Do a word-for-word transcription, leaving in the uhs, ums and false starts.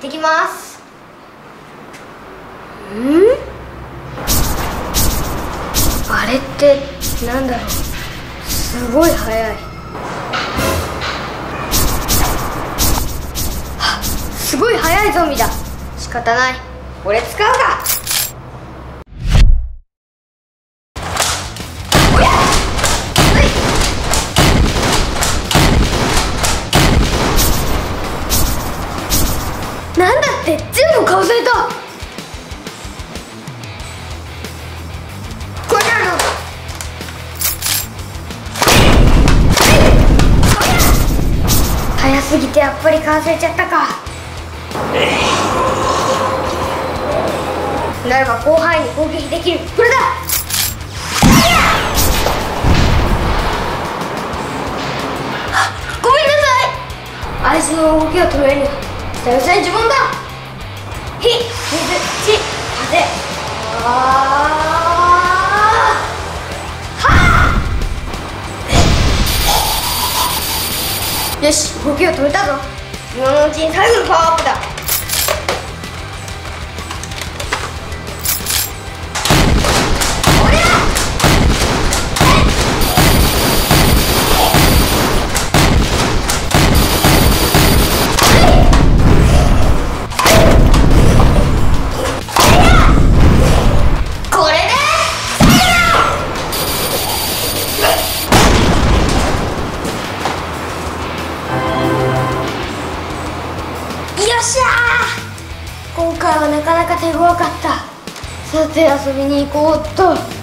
ってきます。ん？あれってなんだろう。すごい速い。はっ、すごい速いゾンビだ。仕方ない、俺使うか。なんだって全部かわされた。これなの。早すぎてやっぱりかわされちゃったか。ならば広範囲に攻撃できる。これだ。ごめんなさい。あいつの動きを止めるには久々に呪文だ。火、水、地、風。あーはあ。よし、動きを止めたぞ。今のうちに最後のパワーアップだ。よっしゃー、今回はなかなか手強かった。さて遊びに行こうっと。